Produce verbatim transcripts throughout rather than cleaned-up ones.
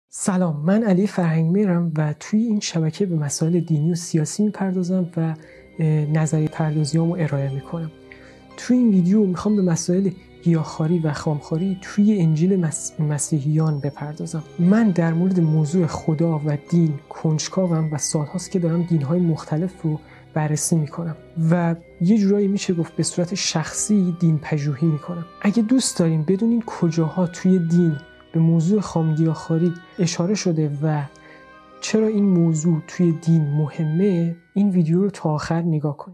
سلام، من علی فرهنگ‌میرم و توی این شبکه به مسائل دینی و سیاسی میپردازم و نظریه پردازیامو ارائه میکنم. توی این ویدیو میخوام به مسائل گیاهخواری و خامخواری توی انجیل مس... مسیحیان بپردازم. من در مورد موضوع خدا و دین کنجکاوم و سالهاست که دارم دین‌های مختلف رو بررسی میکنم و یه جورایی میشه گفت به صورت شخصی دین پژوهی میکنم. اگه دوست داریم بدونین کجاها توی دین به موضوع خامگیاهخواری اشاره شده و چرا این موضوع توی دین مهمه، این ویدیو رو تا آخر نگاه کنید.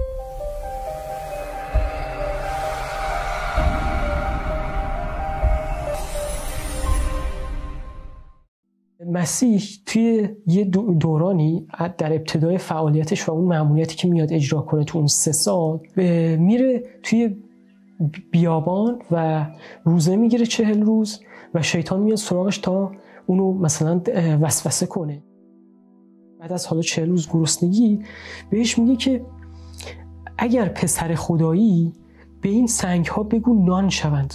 مسیح توی یه دورانی در ابتدای فعالیتش و اون مأموریتی که میاد اجرا کنه تو اون سه سال میره توی بیابان و روزه میگیره چهل روز و شیطان میاد سراغش تا اونو مثلا وسوسه کنه. بعد از حالا چهل روز گرسنگی بهش میگه که اگر پسر خدایی به این سنگ ها بگو نان شوند.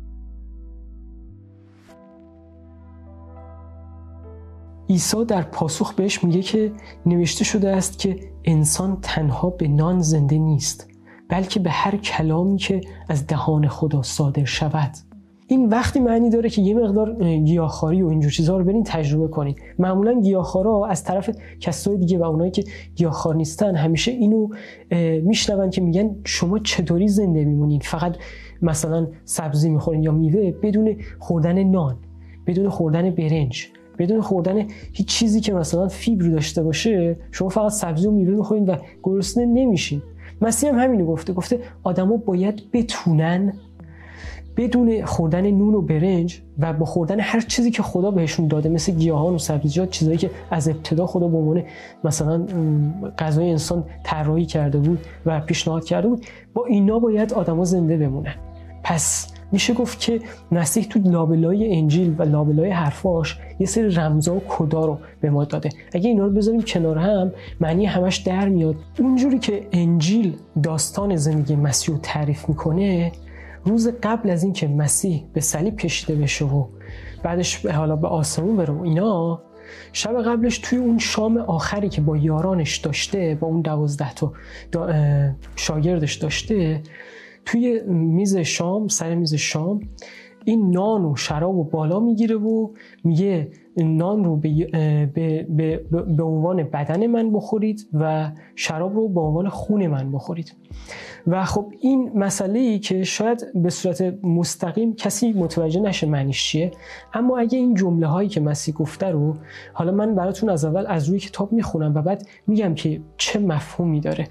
عیسی در پاسخ بهش میگه که نوشته شده است که انسان تنها به نان زنده نیست، بلکه به هر کلامی که از دهان خدا صادر شود. این وقتی معنی داره که یه مقدار گیاهخواری و اینجور چیزها رو برین تجربه کنید. معمولا گیاهخوارا از طرف کسای دیگه و اونایی که گیاهخوار نیستن همیشه اینو میشنون که میگن شما چطوری زنده میمونین، فقط مثلا سبزی میخورین یا میوه بدون خوردن نان، بدون خوردن برنج، بدون خوردن هیچ چیزی که مثلا فیبر داشته باشه، شما فقط سبزی و میوه میخورین و گرسنه نمیشین. مسیح هم همینو گفته گفته آدما باید بتونن بدون خوردن نون و برنج و با خوردن هر چیزی که خدا بهشون داده مثل گیاهان و سبزیجات، چیزایی که از ابتدا خدا به عنوان مثلا غذای انسان طراحی کرده بود و پیشنهاد کرده بود، با اینا باید آدما زنده بمونن. پس میشه گفت که مسیح تو لابلای انجیل و لابلای حرفاش یه سری رمزا و کدا رو به ما داده. اگه اینا رو بذاریم کنار هم معنی همش در میاد. اونجوری که انجیل داستان زندگی مسیح رو تعریف میکنه، روز قبل از این که مسیح به صلیب کشیده بشه و بعدش حالا به آسمون بره و اینا، شب قبلش توی اون شام آخری که با یارانش داشته، با اون دوازده تا شاگردش داشته، توی میز شام، سر میز شام این نان و شراب رو بالا میگیره و میگه نان رو به, به, به, به عنوان بدن من بخورید و شراب رو به عنوان خون من بخورید. و خب این مسئله‌ای که شاید به صورت مستقیم کسی متوجه نشه معنیش چیه، اما اگه این جمله هایی که مسیح گفته رو حالا من براتون از اول از روی کتاب میخونم و بعد میگم که چه مفهومی داره.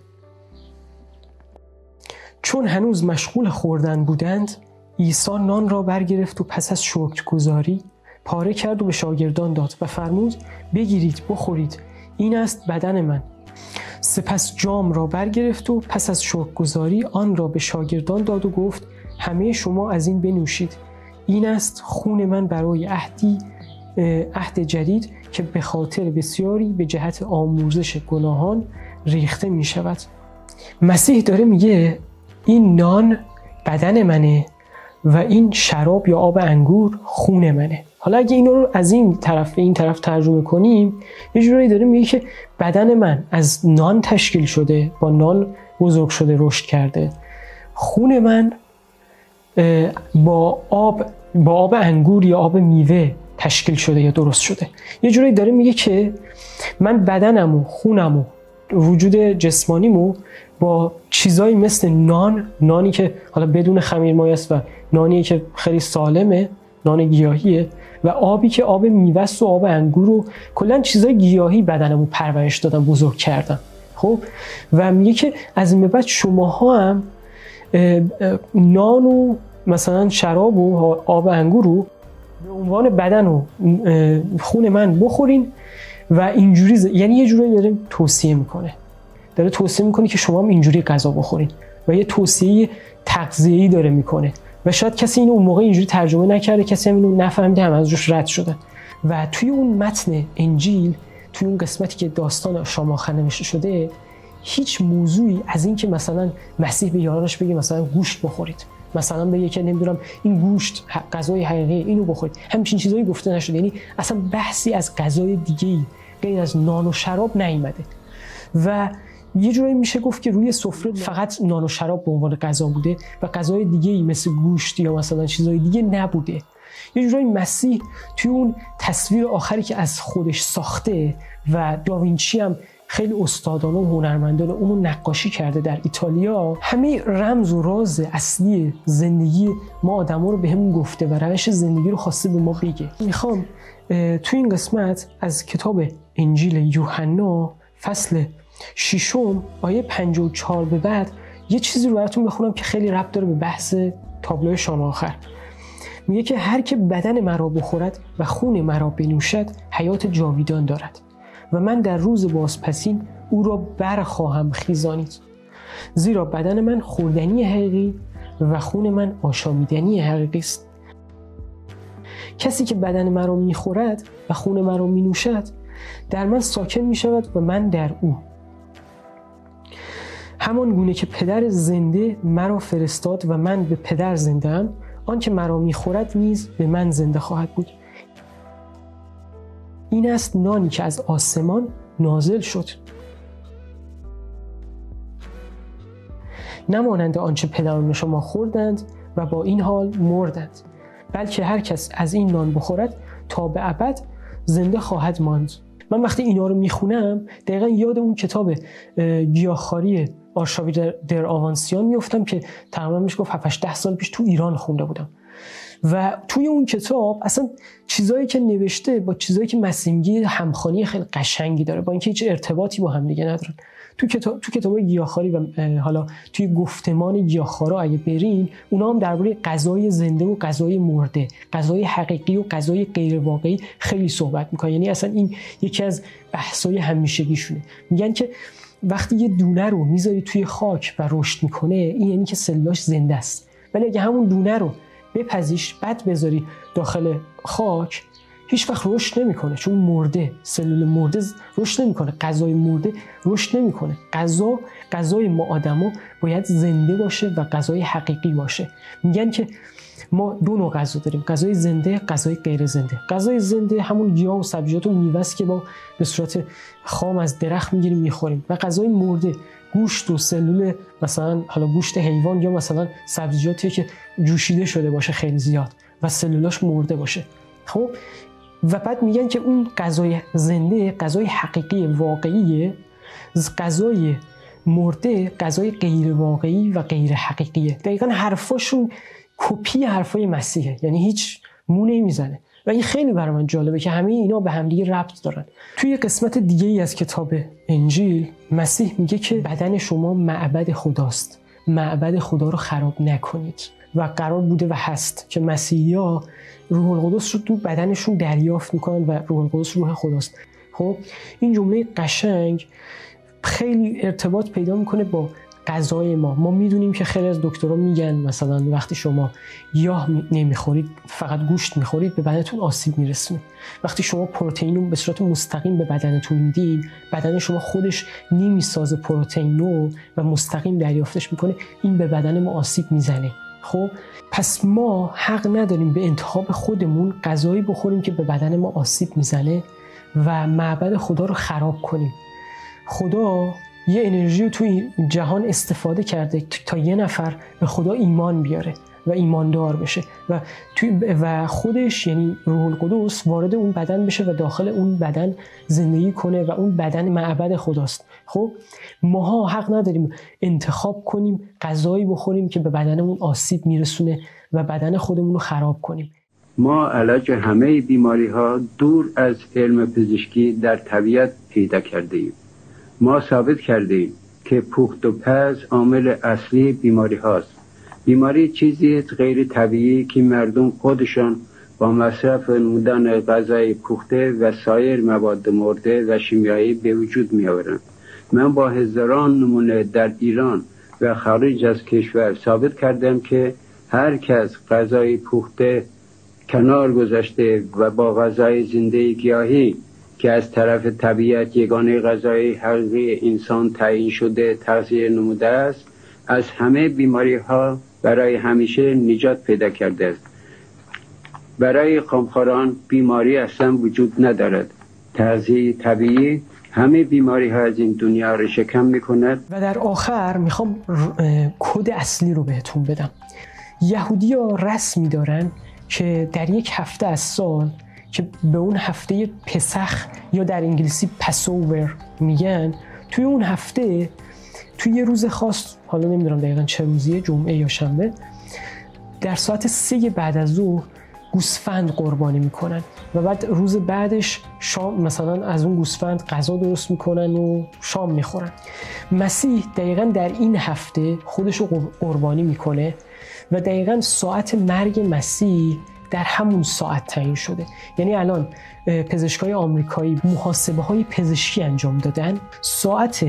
چون هنوز مشغول خوردن بودند، عیسی نان را برگرفت و پس از شکرگزاری پاره کرد و به شاگردان داد و فرمود بگیرید بخورید، این است بدن من. سپس جام را برگرفت و پس از شکرگزاری آن را به شاگردان داد و گفت همه شما از این بنوشید، این است خون من برای عهدی عهد جدید که به خاطر بسیاری به جهت آمرزش گناهان ریخته می شود. مسیح داره میگه این نان بدن منه و این شراب یا آب انگور خون منه. حالا اگه اینا رو از این طرف به این طرف ترجمه کنیم، یه جوری داره میگه که بدن من از نان تشکیل شده، با نان بزرگ شده، رشد کرده. خون من با آب با آب انگور یا آب میوه تشکیل شده یا درست شده. یه جوری داره میگه که من بدنم و خونم و وجود جسمانیمو با چیزایی مثل نان، نانی که حالا بدون خمیر مایه است و نانی که خیلی سالمه، نان گیاهیه، و آبی که آب میوه است و آب انگور و کلا چیزای گیاهی بدنمو پرورش دادم، بزرگ کردم. خب و میگه که از این به بعد شماها هم نان و مثلا شراب و آب انگور رو به عنوان بدن و خون من بخورین و اینجوری ز... یعنی یه جوری داره توصیه میکنه داره توصیه میکنه که شما هم اینجوری غذا بخورین و یه توصیه تغذیه‌ای داره میکنه و شاید کسی اینو اون موقع اینجوری ترجمه نکرده، کسی هم اینو نفهمیده، هم از روش رد شدن. و توی اون متن انجیل، توی اون قسمتی که داستان شام آخر نوشته شده، هیچ موضوعی از این که مثلا مسیح به یارانش بگه مثلا گوشت بخورید مثلا بگه که نمیدونم این گوشت غذای حقیقی اینو بخورید، همچین چیزایی گفته نشده. یعنی اصلا بحثی از غذای دیگه‌ای غیر از نان و شراب نیامده و یه جورایی میشه گفت که روی سفره فقط نان و شراب به عنوان غذا بوده و غذای دیگه‌ای مثل گوشت یا مثلا چیزای دیگه نبوده. یه جورایی مسیح توی اون تصویر آخری که از خودش ساخته و داوینچی هم خیلی استادانه و هنرمندانه اونو نقاشی کرده در ایتالیا، همه رمز و راز اصلی زندگی ما آدما رو بهمون گفته و روش زندگی رو خواسته به ما بگه. میخوام توی این قسمت از کتاب انجیل یوحنا فصل ششم آیه پنجاه و چهار به بعد یه چیزی رو براتون بخونم که خیلی ربط داره به بحث تابلو شام آخر. میگه که هر که بدن مرا بخورد و خون مرا بنوشد حیات جاویدان دارد و من در روز بازپسین او را برخواهم خیزانید. زیرا بدن من خوردنی حقیقی و خون من آشامیدنی حقیقی است. کسی که بدن مرا میخورد و خون مرا مینوشد در من ساکن میشود و من در او. همان گونه که پدر زنده مرا فرستاد و من به پدر زنده ام، آن که مرا میخورد نیز به من زنده خواهد بود. این است نانی که از آسمان نازل شد، نمانند آنچه پدران شما خوردند و با این حال مردند، بلکه هر کس از این نان بخورد تا به ابد زنده خواهد ماند. من وقتی اینا رو میخونم دقیقا یاد اون کتاب گیاهخواری آرشاوی در آوانسیان میافتم که تقریبا میشه گفت هفت ده سال پیش تو ایران خونده بودم و توی اون کتاب اصلا چیزایی که نوشته با چیزایی که مسیح میگه همخوانی خیلی قشنگی داره، با اینکه هیچ ارتباطی با هم دیگه ندارن. تو کتاب تو کتاب گیاهخواری و حالا توی گفتمان گیاهخوارا اگه برین، اونا هم درباره غذای زنده و غذای مرده، غذای حقیقی و غذای غیر واقعی خیلی صحبت میکنن. یعنی اصلا این یکی از بحث‌های همیشگیشونه. میگن که وقتی یه دونه رو میذاری توی خاک و رشد میکنه، این یعنی که سلاش زنده است. ولی اگه همون دونه رو بپزیش بعد بذاری داخل خاک، هیچ وقت رشد نمیکنه، چون مرده، سلول مرده رشد نمیکنه، غذای مرده رشد نمیکنه. غذا غذای ما آدما باید زنده باشه و غذای حقیقی باشه. میگن که ما دو نوع غذا داریم، غذای زنده، غذای غیر زنده. غذای زنده همون گیاه و سبزیجات و میوه است که ما به صورت خام از درخت میگیریم میخوریم، و غذای مرده گوشت و سلول، مثلا حالا گوشت حیوان یا مثلا سبزیجاتی که جوشیده شده باشه خیلی زیاد و سلولاش مرده باشه. خب و بعد میگن که اون غذای زنده غذای حقیقی واقعیه، غذای مرده غذای غیر واقعی و غیر حقیقیه. دقیقاً حرفاشون کپی حرفای مسیحه، یعنی هیچ مو نمیزنه و این خیلی برای من جالبه که همه اینا به هم دیگه ربط دارن. توی قسمت دیگه ای از کتاب انجیل مسیح میگه که بدن شما معبد خداست، معبد خدا رو خراب نکنید و قرار بوده و هست که مسیحی‌ها روح القدس رو تو بدنشون دریافت میکنن و روح القدس روح خداست. خب این جمله قشنگ خیلی ارتباط پیدا میکنه با غذای ما. ما میدونیم که خیلی از دکترها میگن مثلا وقتی شما گیاه نمیخورید، فقط گوشت میخورید، به بدنتون آسیب میرسونه. وقتی شما پروتئین رو به صورت مستقیم به بدنتون میدین، بدن شما خودش نمیسازه پروتئین رو و مستقیم دریافتش میکنه، این به بدن ما آسیب میزنه. خب پس ما حق نداریم به انتخاب خودمون غذایی بخوریم که به بدن ما آسیب میزنه و معبد خدا رو خراب کنیم. خدا یه انرژی رو توی جهان استفاده کرده تا یه نفر به خدا ایمان بیاره و ایماندار بشه و توی و خودش یعنی روح القدس وارد اون بدن بشه و داخل اون بدن زندگی کنه و اون بدن معبد خداست. خب ماها حق نداریم انتخاب کنیم غذایی بخوریم که به بدنمون آسیب میرسونه و بدن خودمون رو خراب کنیم. ما علاج همه بیماری ها دور از علم پزشکی در طبیعت پیدا کرده ایم. ما ثابت کرده ایم که پخت و پز عامل اصلی بیماری هاست. بیماری چیزی غیر طبیعی که مردم خودشان با مصرف نمودن غذای پخته و سایر مواد مرده و شیمیایی به وجود می آورند. من با هزاران نمونه در ایران و خارج از کشور ثابت کردم که هر کس غذای پخته کنار گذاشته و با غذای زنده گیاهی که از طرف طبیعت یگانه غذای حقیقی انسان تعیین شده تغذیه نموده است، از همه بیماری ها برای همیشه نجات پیدا کرده است. برای خمخواران بیماری اصلا وجود ندارد. تغذیه طبیعی همه بیماری ها از این دنیا را شکم میکند. و در آخر میخوام کد اصلی رو بهتون بدم. یهودی ها رسمی دارن که در یک هفته از سال که به اون هفته پسخ یا در انگلیسی پسوور میگن، توی اون هفته توی یه روز خاص، حالا نمیدونم دقیقا چه روزیه، جمعه یا شنبه، در ساعت سه بعد از ظهر گوسفند قربانی میکنن و بعد روز بعدش شام مثلا از اون گوسفند غذا درست میکنن و شام میخورن. مسیح دقیقا در این هفته خودشو قربانی میکنه و دقیقا ساعت مرگ مسیح در همون ساعت تعیین شده. یعنی الان پزشکای آمریکایی محاسبه های پزشکی انجام دادن، ساعت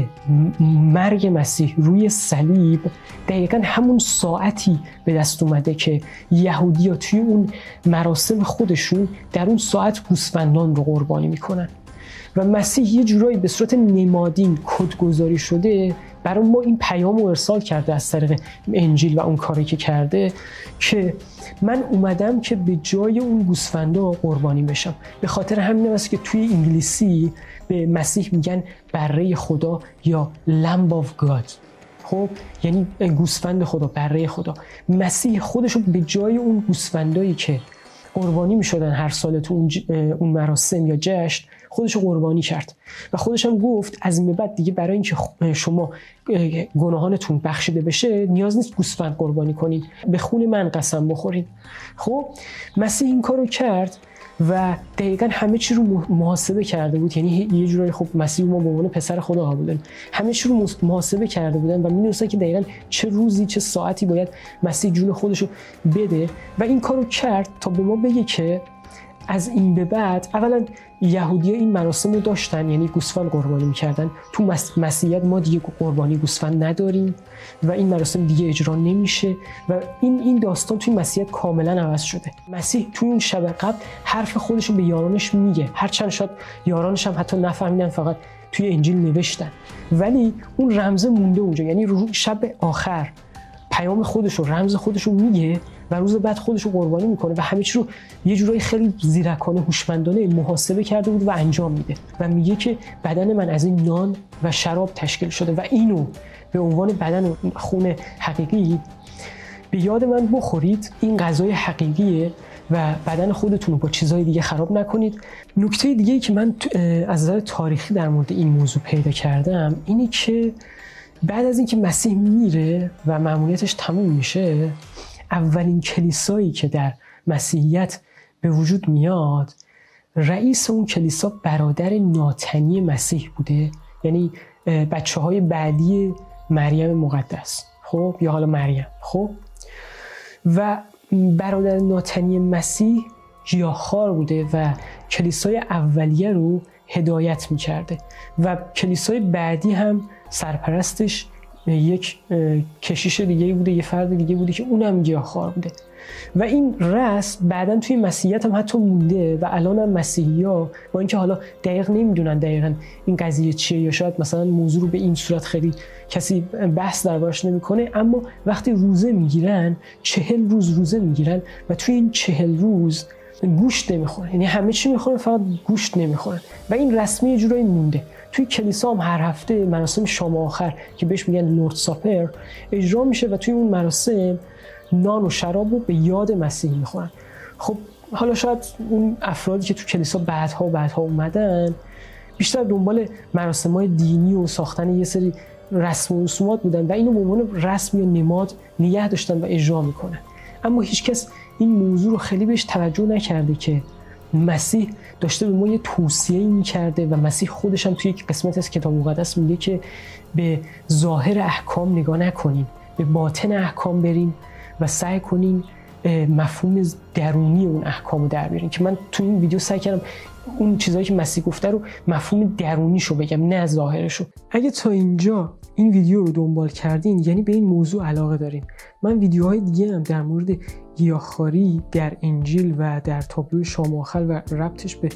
مرگ مسیح روی صلیب دقیقا همون ساعتی به دست اومده که یهودی‌ها توی اون مراسم خودشون در اون ساعت گوسفندان رو قربانی میکنن و مسیح یه جورایی به صورت نمادین کدگذاری شده برای ما این پیام رو ارسال کرده از طریق انجیل و اون کاری که کرده که من اومدم که به جای اون گوسفندا قربانی بشم. به خاطر همین است که توی انگلیسی به مسیح میگن بره خدا یا Lamb of God. خب یعنی گوسفند خدا، بره خدا. مسیح خودش رو به جای اون گوسفندایی که قربانی میشدن هر سال تو اون مراسم یا جشن، خودش رو قربانی کرد و خودش هم گفت از این به بعد دیگه برای اینکه شما گناهانتون بخشیده بشه نیاز نیست گوسفند قربانی کنید، به خون من قسم بخورید. خب مسیح این کارو کرد و دقیقاً همه چی رو محاسبه کرده بود. یعنی یه جورایی خب مسیح ما به عنوان پسر خدا قبول داریم، همه چی رو محاسبه کرده بودن و می‌دونستن که دقیقاً چه روزی چه ساعتی باید مسیح جون خودش رو بده و این کارو کرد تا به ما بگه که از این به بعد اولا یهودی‌ها این مراسم رو داشتن، یعنی گوسفند قربانی می‌کردن. تو مسیحیت ما دیگه قربانی گوسفند نداریم و این مراسم دیگه اجرا نمیشه و این این داستان توی مسیحیت کاملا عوض شده. مسیح توی اون شب قبل حرف خودش رو به یارانش میگه، هرچند شاید یارانش هم حتی نفهمیدن، فقط توی انجیل نوشتن، ولی اون رمز مونده اونجا. یعنی شب آخر پیام خودش رو، رمز خودش رو میگه و روز بعد خودش رو قربانی میکنه و همه چی رو یه جورایی خیلی زیرکانه، هوشمندانه محاسبه کرده بود و انجام میده و میگه که بدن من از این نان و شراب تشکیل شده و اینو به عنوان بدن خون حقیقی به یاد من بخورید. این غذای حقیقیه و بدن خودتون رو با چیزهای دیگه خراب نکنید. نکته دیگه‌ای که من از نظر تاریخی در مورد این موضوع پیدا کردم اینی که بعد از اینکه مسیح میره و مأموریتش تموم میشه، اولین کلیسایی که در مسیحیت به وجود میاد، رئیس اون کلیسا برادر ناتنی مسیح بوده، یعنی بچه های بعدی مریم مقدس، خب یا حالا مریم. خب و برادر ناتنی مسیح گیاهخوار بوده و کلیسای اولیه رو هدایت میکرده و کلیسای بعدی هم سرپرستش یک کشیش دیگه بوده، یه فرد دیگه بوده که اونم گیاهخوار بوده و این رسم بعداً توی مسیحیت هم حتی مونده و الان هم مسیحی‌ها با اینکه حالا دقیق نمیدونن دقیقاً این قضیه چیه یا شاید مثلا موضوع رو به این صورت خیلی کسی بحث دربارش نمیکنه، اما وقتی روزه میگیرن چهل روز روزه میگیرن و توی این چهل روز گوشت نمیخورن، یعنی همه چی میخورن فقط گوشت نمیخورن و این رسمی یه جورایی مونده. توی کلیسا هم هر هفته مراسم شام آخر که بهش میگن لورد ساپر اجرا میشه و توی اون مراسم نان و شراب رو به یاد مسیح میخورن. خب حالا شاید اون افرادی که تو کلیسا بعدها و بعدها اومدن بیشتر دنبال مراسم‌های دینی و ساختن یه سری رسم و رسومات بودن و اینو به عنوان رسم یا نماد نگه داشتن و اجرا میکنن، اما هیچکس این موضوع رو خیلی بهش توجه نکرده که مسیح داشته به ما یه توصیه‌ای می‌کرده و مسیح خودش هم توی یک قسمت از کتاب مقدس میگه که به ظاهر احکام نگاه نکنین، به باطن احکام برین و سعی کنین مفهوم درونی اون احکام رو در بیارین. که من توی این ویدیو سعی کردم اون چیزایی که مسیح گفته رو مفهوم درونیشو بگم، نه ظاهرشو. اگه تا اینجا این ویدیو رو دنبال کردین یعنی به این موضوع علاقه دارین. من ویدیوهای دیگه هم در مورد گیاهخواری در انجیل و در تابلو شام آخر و ربطش به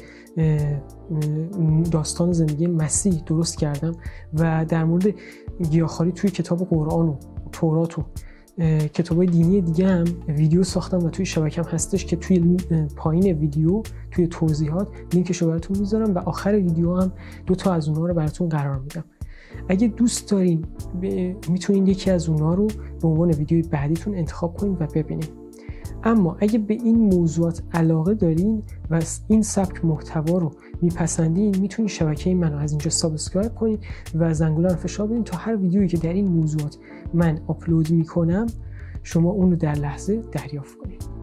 داستان زندگی مسیح درست کردم و در مورد گیاهخواری توی کتاب قرآن و تورات و کتابای دینی دیگه هم ویدیو ساختم و توی شبکم هستش که توی پایین ویدیو توی توضیحات لینکشو براتون میذارم و آخر ویدیو هم دو تا از اونها رو براتون قرار میدم. اگه دوست دارین میتونین یکی از اونها رو به عنوان ویدیوی بعدیتون انتخاب کنین و ببینین. اما اگه به این موضوعات علاقه دارین و این سبک محتوا رو میپسندین، میتونین شبکه منو از اینجا سابسکرایب کنین و زنگوله رو فشار بدین تا هر ویدیویی که در این موضوعات من آپلود میکنم شما اون رو در لحظه دریافت کنین.